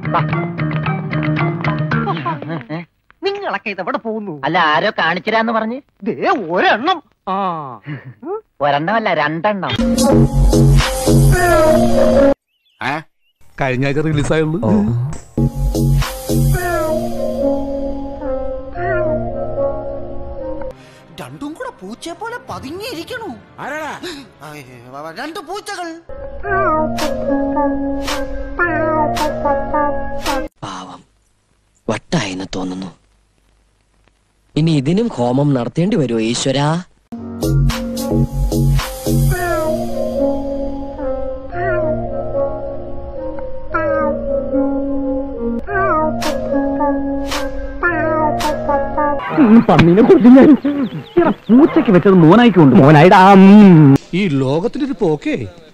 നിങ്ങളൊക്കെ ഇതെവിടെ പോകുന്നു? അല്ല, ആരോ കാണിച്ചിരാന്ന് പറഞ്ഞ്. ഒരെണ്ണം. ഒരെണ്ണമല്ല, രണ്ടെണ്ണം. കഴിഞ്ഞ ആഴ്ച റിലീസായുള്ളൂ. രണ്ടും കൂടെ പൂച്ചയെ പോലെ പതുങ്ങിയിരിക്കണു. രണ്ട് പൂച്ചകൾ. പാവം വട്ടായെന്ന് തോന്നുന്നു. ഇനി ഇതിനും ഹോമം നടത്തേണ്ടി വരുമോ ഈശ്വരാ? പന്നീനെ കുറിച്ച് ഞാൻ പൂച്ചയ്ക്ക് വെച്ചത് മോനായിക്കൊണ്ട് മോനായിടാ. ഈ ലോകത്തിന്റെ ഒരു പോക്കേ.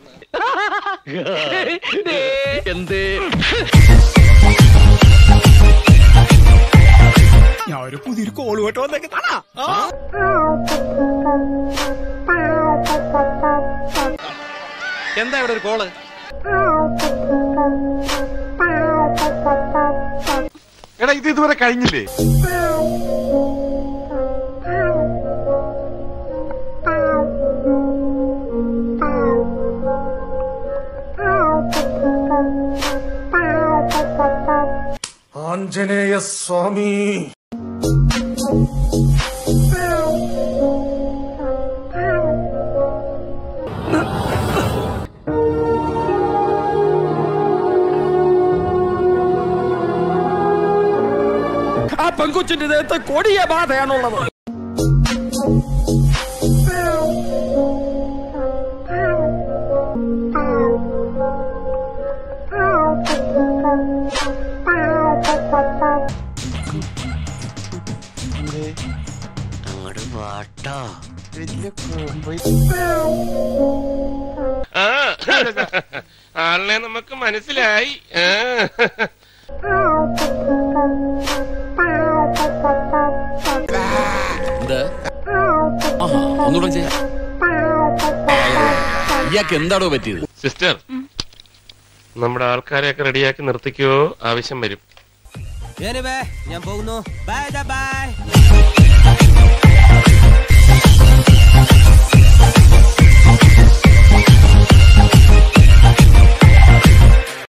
ഞാൻ ഒരു പുതിയൊരു കോള് കേട്ടോ വന്നേക്ക്. എന്താ ഇവിടെ ഒരു കോള്? എടാ, ഇത് ഇതുവരെ കഴിഞ്ഞില്ലേ? ആഞ്ജനേയ സ്വാമി. ആ പെൺകൊച്ചിന്റെ ദേഹത്ത് കൊടിയ ബാധയാണുള്ളത്. അങ്ങോട്ട് വാട്ടോ. ആളിനെ നമുക്ക് മനസ്സിലായി. ഇയാൾക്ക് എന്താണോ പറ്റിയത്? സിസ്റ്റർ, നമ്മുടെ ആൾക്കാരെയൊക്കെ റെഡിയാക്കി നിർത്തിക്കോ, ആവശ്യം വരും. ഞാൻ പോകുന്നു. Bye by.